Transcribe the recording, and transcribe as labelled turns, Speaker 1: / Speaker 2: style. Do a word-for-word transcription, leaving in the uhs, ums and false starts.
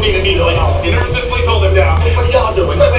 Speaker 1: need a needle.
Speaker 2: Nurses, please hold him down.
Speaker 1: What are y'all doing?